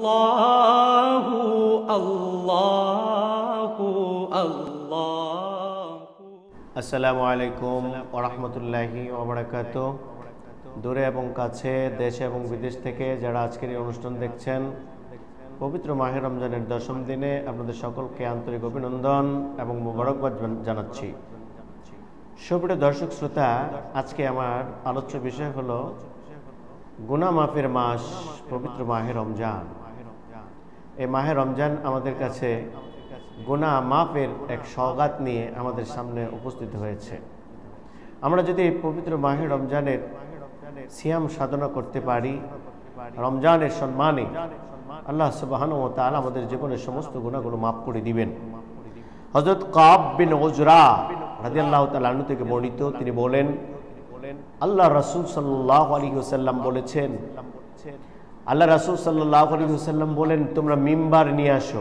আল্লাহু আল্লাহু আল্লাহ। আসসালামু আলাইকুম ওয়া রাহমাতুল্লাহি ওয়া বারাকাতুহু। দূরে এবং কাছে, দেশে এবং বিদেশ থেকে যারা আজকের এই অনুষ্ঠান দেখছেন, পবিত্র মাহে রমজানের 10ম দিনে আপনাদের সকলকে আন্তরিক অভিনন্দন এবং মোবারকবাদ জানাচ্ছি। সুপ্রিয় দর্শক শ্রোতা, আজকে আমার আলোচ্য বিষয় হলো গুনাহ মাফের মাস, পবিত্র মাহে রমজান। এই মাহে রমজান আমাদের কাছে গুনাহ মাফের এক সওগাত নিয়ে আমাদের সামনে উপস্থিত হয়েছে। আমরা যদি পবিত্র মাহে রমজানের সিয়াম সাধনা করতে পারি, রমজানের সম্মানে আল্লাহ সুবহানাহু ওয়া তাআলা আমাদের জীবনের সমস্ত গুনাহগুলো মাফ করে দিবেন। হযরত কাব বিন উজরা রাদিয়াল্লাহু তাআলা আনহু থেকে বর্ণিত, তিনি বলেন, আল্লাহ রাসূল সাল্লাল্লাহু আলাইহি ওয়াসাল্লাম বলেছেন, আল্লাহ রাসূল সাল্লাল্লাহু আলাইহি ওয়াসাল্লাম বলেন, তোমরা মিম্বার নিয়ে আসো।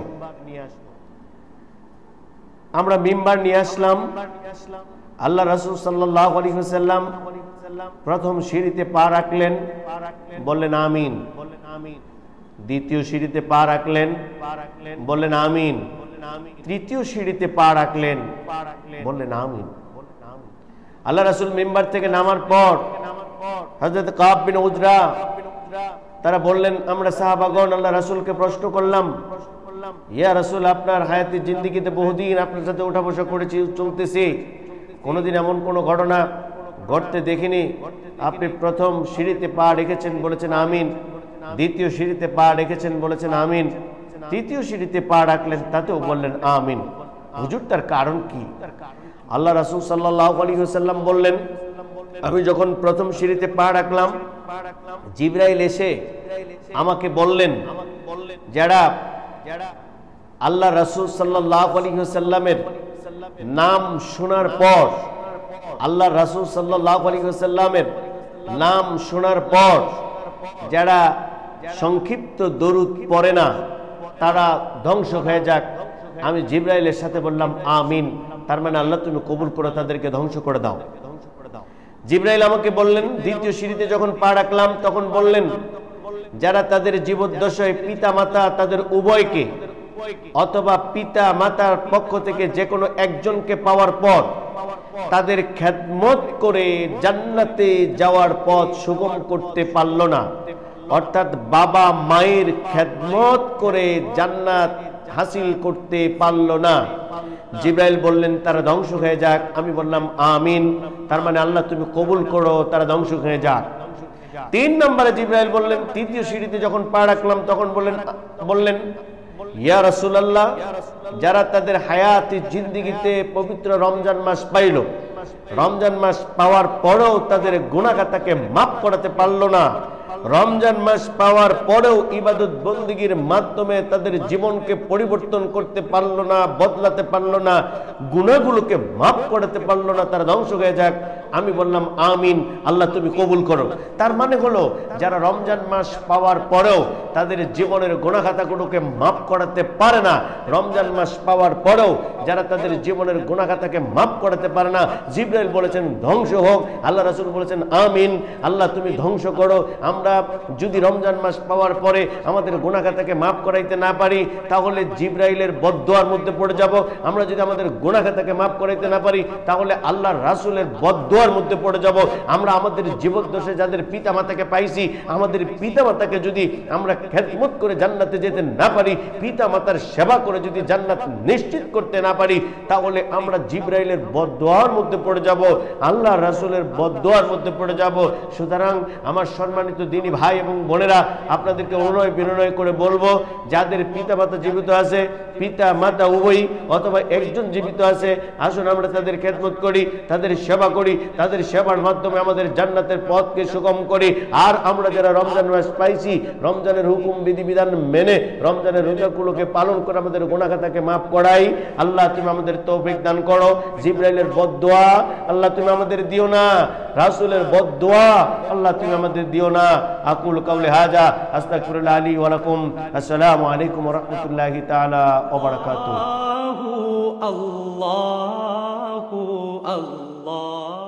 আমরা মিম্বার নিয়ে আসলাম। আল্লাহ রাসূল সাল্লাল্লাহু আলাইহি ওয়াসাল্লাম প্রথম সিঁড়িতে পা রাখলেন, বললেন আমিন। দ্বিতীয় সিঁড়িতে পা রাখলেন, বললেন আমিন। তৃতীয় সিঁড়িতে পা রাখলেন, বললেন আমিন। আল্লাহ রাসূল মিম্বার থেকে নামার পর হযরত কাব বিন উজরা তারা বললেন, আমরা সাহাবাগণ আল্লাহ রাসূলকে প্রশ্ন করলাম, ইয়া রাসূল, আপনার হায়াতের জিন্দেগিতে বহুদিন আপনার সাথে ওঠা বসা করেছি, চলতেছি, কোনোদিন এমন কোনো ঘটনা ঘটতে দেখিনি। আপনি প্রথম সিঁড়িতে পা রেখেছেন, বলেছেন আমিন। দ্বিতীয় সিঁড়িতে পা রেখেছেন, বলেছেন আমিন। তৃতীয় সিঁড়িতে পা রাখলেন, তাতেও বললেন আমিন। হুজুর, তার কারণ কি? আল্লাহ রাসূল সাল্লাল্লাহু আলাইহি ওয়াসাল্লাম বললেন, আমি যখন প্রথম সিঁড়িতে পা রাখলাম, জিবরাইল এসে আমাকে বললেন, যারা আল্লাহ রাসূল সাল্লাল্লাহু আলাইহি ওয়াসাল্লামের নাম শোনার পর, আল্লাহ রাসূল সাল্লাল্লাহু আলাইহি ওয়াসাল্লামের নাম শোনার পর যারা সংক্ষিপ্ত দরুদ পড়ে না, তারা ধ্বংস হয়ে যাক। আমি জিবরাইলের সাথে বললাম আমিন। তার মানে আল্লাহ তুমি কবুল করে তাদেরকে ধ্বংস করে দাও। জিবরাইল আমাকে বললেন, দ্বিতীয় সিঁড়িতে যখন পা রাখলাম তখন বললেন, যারা তাদের জীবদ্দশায় পিতা মাতা তাদের উভয়কে অথবা পিতা মাতার পক্ষ থেকে যে কোনো একজনকে পাওয়ার পর তাদের খেদমত করে জান্নাতে যাওয়ার পথ সুগম করতে পারল না, অর্থাৎ বাবা মায়ের খেদমত করে জান্নাত হাসিল করতে পারল না, জিবরাইল বললেন তারা ধ্বংস হয়ে যাক। আমি বললাম আমিন। তার মানে আল্লাহ তুমি কবুল করো, তারা ধ্বংস হয়ে যাক। 3 নম্বরে জিবরাইল বললেন, তৃতীয় সিঁড়িতে যখন পা রাখলাম তখন বললেন ইয়া রাসূলুল্লাহ, যারা তাদের হায়াতি জিন্দেগিতে পবিত্র রমজান মাস পাইল, রমজান মাস পাওয়ার পরেও তাদের গুনাহ খাতাকে মাফ করাতে পারলো না, রমজান মাস পাওয়ার পরেও ইবাদত বন্দেগীর মাধ্যমে তাদের জীবনকে পরিবর্তন করতে পারলো না, বদলাতে পারলো না, গুনাহগুলোকে মাফ করাতে পারলো না, তারা ধ্বংস হয়ে যাক। আমি বললাম আমিন, আল্লাহ তুমি কবুল করো। তার মানে হলো, যারা রমজান মাস পাওয়ার পরেও তাদের জীবনের গুনাহ খাতাগুলোকে মাফ করাতে পারে না, রমজান মাস পাওয়ার পরেও যারা তাদের জীবনের গুনাহ খাতাকে মাফ করাতে পারে না, জিবরাইল বলেছেন ধ্বংস হোক, আল্লাহ রাসূল বলেছেন আমিন, আল্লাহ তুমি ধ্বংস করো। আমরা যদি রমজান মাস পাওয়ার পরে আমাদের গুনাহ খাতাকে মাফ করাইতে না পারি, তাহলে জিবরাইলের বদদোয়ার মধ্যে পড়ে যাব। আমরা যদি আমাদের গুনাহ খাতাকে মাফ করাইতে না পারি, তাহলে আল্লাহর রাসূলের বদদোয়ার মধ্যে পড়ে যাব। আমরা আমাদের জীবদ্দশায় যাদের পিতা মাতাকে পাইছি, আমাদের পিতা মাতাকে যদি আমরা খেদমত করে জান্নাতে যেতে না পারি, পিতা মাতার সেবা করে যদি জান্নাত নিশ্চিত করতে না পারি, তাহলে আমরা জিবরাইলের বদদোয়ার মধ্যে পড়ে যাব, আল্লাহর রাসূলের বদদোয়ার মধ্যে পড়ে যাব। সুতরাং আমার সম্মানিত দিনী ভাই এবং বোনেরা, আপনাদেরকে অনুনয় বিনয় করে বলবো, যাদের পিতা মাতা জীবিত আছে, পিতা মাতা উভয়ই অথবা একজন জীবিত আছে, আসুন আমরা তাদের খেদমত করি, তাদের সেবা করি, তাদের সেবার মাধ্যমে আমাদের জান্নাতের পথকে সুগম করি। আর আমরা যারা রমজান মাস পাইছি, রমজানের হুকুম বিধিবিধান মেনে রমজানের রোজাগুলোকে পালন করে আমাদের গুনাহ খাতাকে মাফ করাই। আল্লাহ তুমি আমাদের তৌফিক দান করো। জিবরাইলের বদদোয়া আল্লাহ তুমি আমাদের দিও না, রাসূলের বদদোয়া আল্লাহ তুমি আমাদের দিও না। আকুল কাউলি হাজা আস্তাগফিরুল্লাহ লি ওয়া লাকুম। আসসালামু আলাইকুম ওয়া রাহমাতুল্লাহি তাআলা ওয়া বারাকাতুহু। আল্লাহু আল্লাহু আল্লাহ।